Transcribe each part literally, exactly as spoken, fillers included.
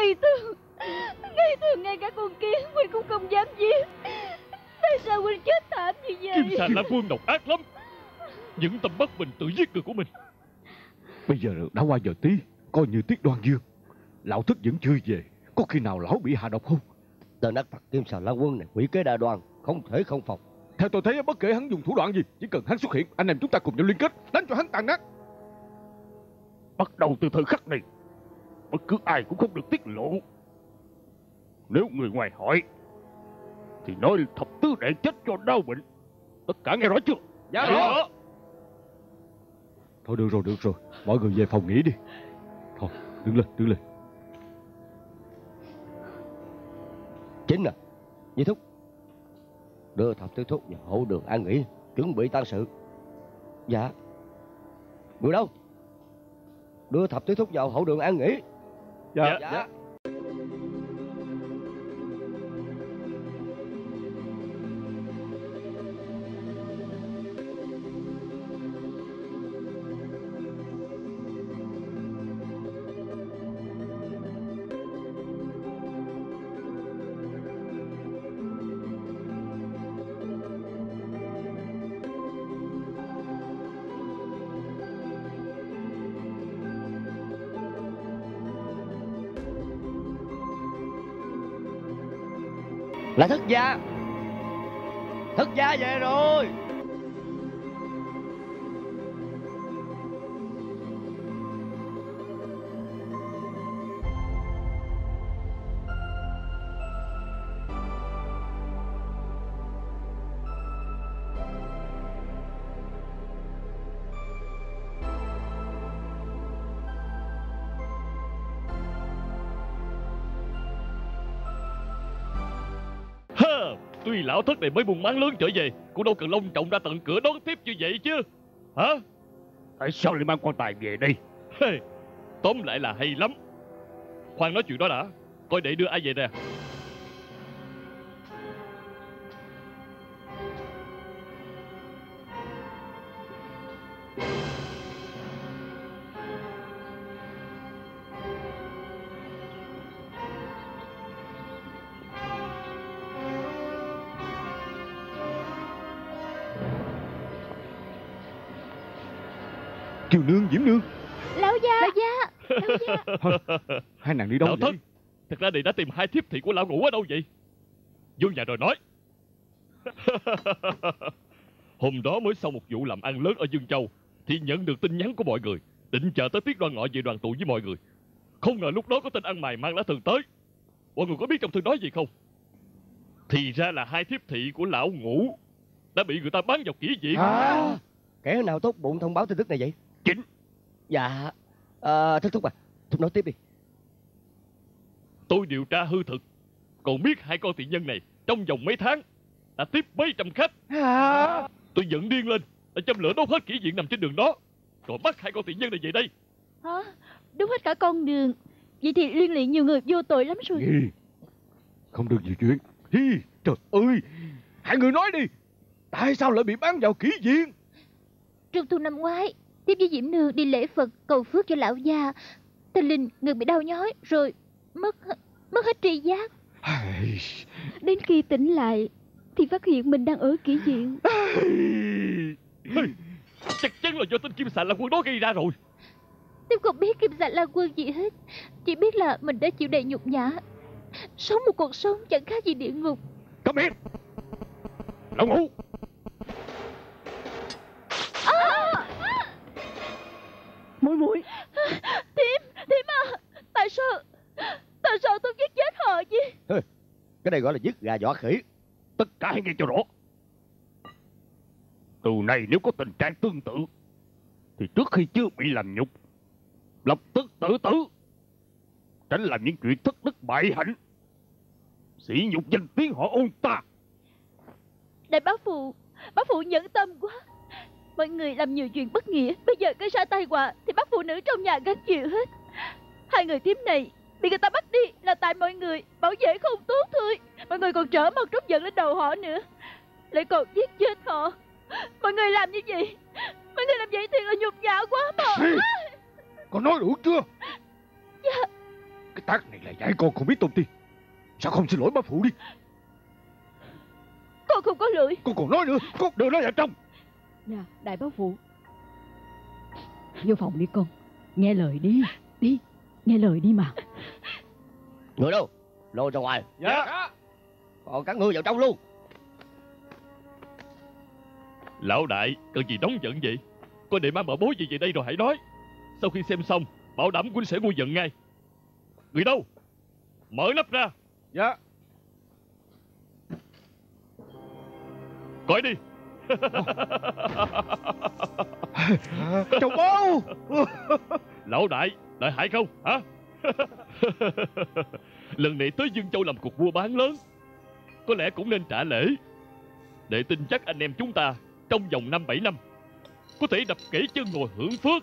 Ngày thường Ngày thường ngay cả con kiến Huynh cũng không dám giết. Tại sao Huynh chết thảm như vậy? Kim Xà La Quân độc ác lắm, những tâm bắt mình tự giết người của mình. Bây giờ đã qua giờ tí, coi như tiết Đoan Dương. Lão Thất vẫn chưa về, có khi nào lão bị hạ độc không? Tên ác tặc Kim Xà La Quân này quỷ kế đa đoan, không thể không phòng. Theo tôi thấy bất kể hắn dùng thủ đoạn gì, chỉ cần hắn xuất hiện, anh em chúng ta cùng nhau liên kết đánh cho hắn tàn nát. Bắt đầu từ thời khắc này, bất cứ ai cũng không được tiết lộ. Nếu người ngoài hỏi thì nói thập tứ đệ chết cho đau bệnh. Tất cả nghe rõ chưa? Dạ rõ. Thôi được rồi, được rồi, mọi người về phòng nghỉ đi. Thôi, đứng lên, đứng lên. Chính à, Di Thúc, đưa thập tứ thúc vào hậu đường an nghỉ, chuẩn bị tang sự. Dạ. Người đâu? Đưa thập tứ thúc vào hậu đường an nghỉ. Dạ, dạ. dạ. Là Thất gia. Thất gia về rồi. Tuy lão Thất này mới buôn bán lớn trở về, cũng đâu cần long trọng ra tận cửa đón tiếp như vậy chứ. Hả? Tại sao lại mang quan tài về đây? Hey, tóm lại là hay lắm. Khoan nói chuyện đó đã, coi đệ đưa ai về nè. Kiều Nương, Diễm Nương. Lão gia, lão gia, lão gia. Thôi, hai nàng đi đâu Lão vậy? Thất, thật ra đệ đã tìm hai thiếp thị của lão ngủ ở đâu vậy? Vô nhà rồi nói. Hôm đó mới sau một vụ làm ăn lớn ở Dương Châu thì nhận được tin nhắn của mọi người, định chờ tới tiết Đoan Ngọ về đoàn tụ với mọi người. Không ngờ lúc đó có tên ăn mày mang lá thư tới. Mọi người có biết trong thư nói gì không? Thì ra là hai thiếp thị của lão Ngũ đã bị người ta bán vào kỹ viện. À, kẻ nào tốt bụng thông báo tin tức này vậy? Chính. Dạ. À, Thất thúc à, thúc nói tiếp đi. Tôi điều tra hư thực, còn biết hai con tiện nhân này trong vòng mấy tháng đã tiếp mấy trăm khách. À. Tôi giận điên lên, đã châm lửa đốt hết kỹ viện nằm trên đường đó, rồi bắt hai con tiện nhân này về đây. Hả? Đúng hết cả con đường. Vậy thì liên lụy nhiều người vô tội lắm rồi. Hi. Không được gì chuyện. Hi. Trời ơi, hai người nói đi, tại sao lại bị bán vào kỹ viện? Trung thu năm ngoái, tiếp với Diễm Nương đi lễ Phật cầu phước cho lão già. Tình Linh ngực bị đau nhói rồi mất mất hết tri giác. Đến khi tỉnh lại thì phát hiện mình đang ở kỹ viện. Chắc chắn là do tên Kim Xà La Quân đó gây ra rồi. Tôi không biết Kim Xà La Quân gì hết, chỉ biết là mình đã chịu đầy nhục nhã, sống một cuộc sống chẳng khác gì địa ngục. Câm miệng, lão Ngũ. À! Muội muội. Thím, thím à, tại sao Tại sao tôi giết chết họ chứ? Cái này gọi là giết gà dọa khỉ. Tất cả hãy nghe cho rõ. Từ này nếu có tình trạng tương tự thì trước khi chưa bị làm nhục, lập tức tự tử, tránh làm những chuyện thất đức bại hạnh, sỉ nhục danh tiếng họ Ôn ta. Đại bá phụ, bá phụ nhẫn tâm quá. Mọi người làm nhiều chuyện bất nghĩa, bây giờ cái ra tai họa thì bắt phụ nữ trong nhà gánh chịu hết. Hai người thím này bị người ta bắt đi là tại mọi người bảo vệ không tốt thôi. Mọi người còn trở mặt trút giận lên đầu họ nữa, lại còn giết chết họ. Mọi người làm như vậy, mọi người làm vậy thì là nhục nhã quá mà. Con nói đủ chưa? Dạ, Cái tác này là dạy con không biết tôn ti. Sao không xin lỗi bá phụ đi? Con không có lỗi. Con còn nói nữa, con đưa nó vào trong. Dạ, đại bá phụ. Vô phòng đi con. Nghe lời đi. Đi, nghe lời đi mà. Người đâu? Lôi ra ngoài. Dạ. Còn các ngươi vào trong luôn. Lão đại, cần gì nóng giận vậy? Có để mang bảo bối gì về đây rồi hãy nói. Sau khi xem xong, bảo đảm huynh sẽ nguôi giận ngay. Người đâu? Mở nắp ra. Dạ. Coi đi. Chồng bố. Lão đại, đại hại không hả? Lần này tới Dương Châu làm cuộc mua bán lớn, có lẽ cũng nên trả lễ, để tin chắc anh em chúng ta trong vòng năm bảy năm có thể đập kể chân ngồi hưởng phước.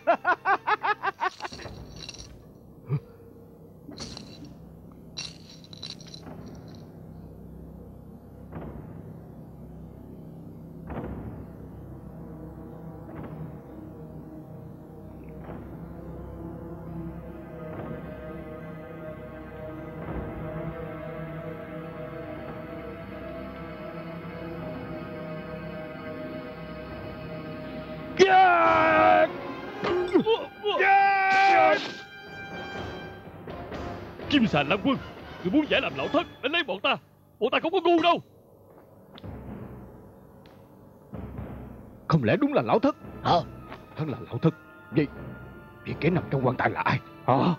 Kim Sàn Lam Quân, người muốn giải làm lão thất đánh lấy bọn ta. Bọn ta không có ngu đâu. Không lẽ đúng là lão thất? Ờ. Thân là lão thất. Vậy Vậy kẻ nằm trong quan tài là ai? Hả?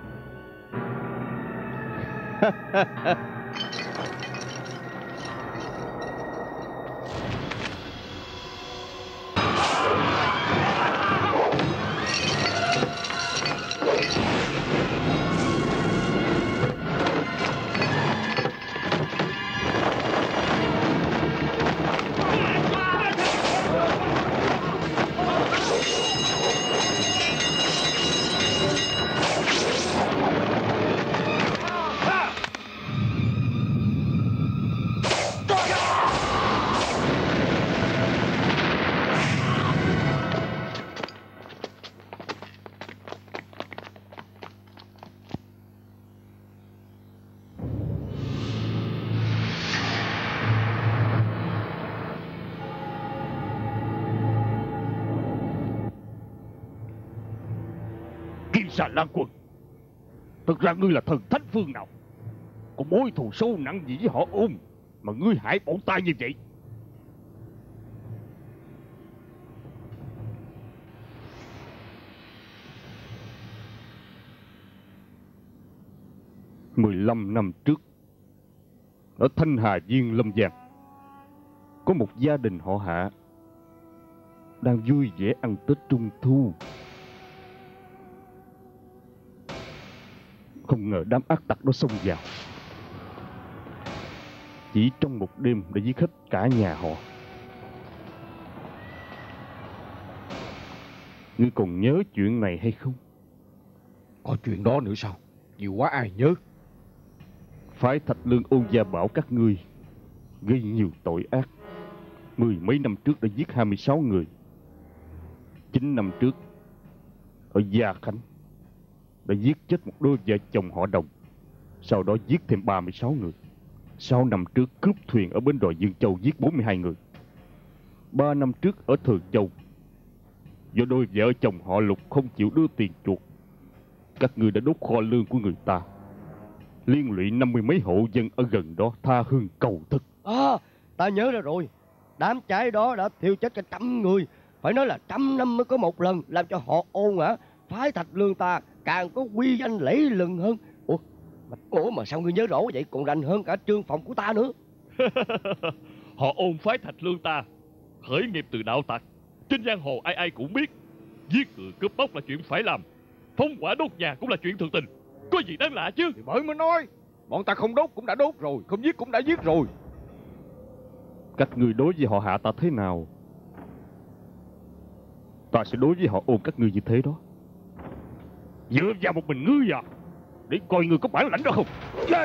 Xà Lan Quân, thực ra ngươi là thần thánh phương nào? Có mối thù sâu nặng gì với họ Ôn mà ngươi hại bọn ta như vậy? Mười lăm năm trước, ở Thanh Hà Viên Lâm Giang, có một gia đình họ Hạ đang vui vẻ ăn Tết Trung Thu. Không ngờ đám ác tặc đó xông vào, chỉ trong một đêm đã giết hết cả nhà họ. Ngươi còn nhớ chuyện này hay không? Có chuyện đó nữa sao? Nhiều quá ai nhớ. Phái Thạch Lương Ôn Gia bảo các ngươi gây nhiều tội ác. Mười mấy năm trước đã giết hai mươi sáu người. Chín năm trước ở Gia Khánh đã giết chết một đôi vợ chồng họ Đồng. Sau đó giết thêm ba mươi sáu người. Sáu năm trước cướp thuyền ở bến đò Dương Châu giết bốn mươi hai người. Ba năm trước ở Thường Châu, do đôi vợ chồng họ Lục không chịu đưa tiền chuộc, các ngươi đã đốt kho lương của người ta, liên lụy năm mươi mấy hộ dân ở gần đó tha hương cầu thực. À, ta nhớ ra rồi. Đám cháy đó đã thiêu chết cả trăm người. Phải nói là trăm năm mới có một lần, làm cho họ Ôn hả, phái Thạch Lương ta càng có uy danh lẫy lừng hơn. Ủa mà, ủa mà sao ngươi nhớ rõ vậy, còn rành hơn cả trương phòng của ta nữa. Họ Ôn phái Thạch Lương ta khởi nghiệp từ đạo tặc. Trên giang hồ ai ai cũng biết, giết người cướp bóc là chuyện phải làm, phóng hỏa đốt nhà cũng là chuyện thường tình. Có gì đáng lạ chứ? Thì bởi mới nói, bọn ta không đốt cũng đã đốt rồi, không giết cũng đã giết rồi. Các ngươi đối với họ Hạ ta thế nào, ta sẽ đối với họ Ôn các ngươi như thế đó. Dựa vào một mình ngươi à, để coi ngươi có bản lãnh đó không? Lên!